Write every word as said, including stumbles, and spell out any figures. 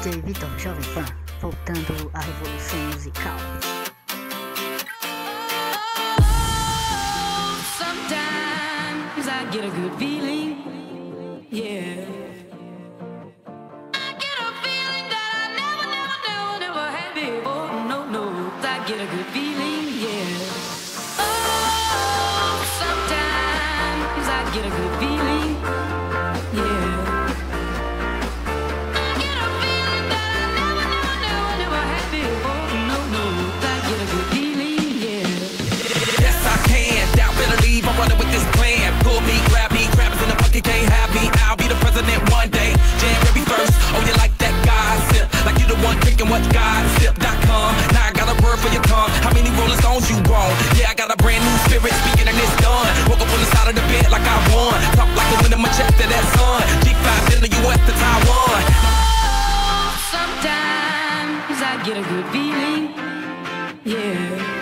D J Vitor Jovem Pan, voltando à revolução musical. Sometimes I get a good feeling, yeah. I get a feeling that I never, never, never, never had before. No, no, I get a good feeling, yeah. Oh, sometimes I get a good feeling, yeah. I'm running with this plan. Pull me, grab me, grabbers in the bucket can't have me. I'll be the president one day. January first. Oh, you like that gossip? Like you the one drinking what gossip dot com. Now I got a word for your tongue. How many Rolling Stones you want? Yeah, I got a brand new spirit speaking and it's done. Woke up on the side of the bed like I won. Talk like the wind in my chest to that sun. G five in the U S to Taiwan. Sometimes I get a good feeling, yeah.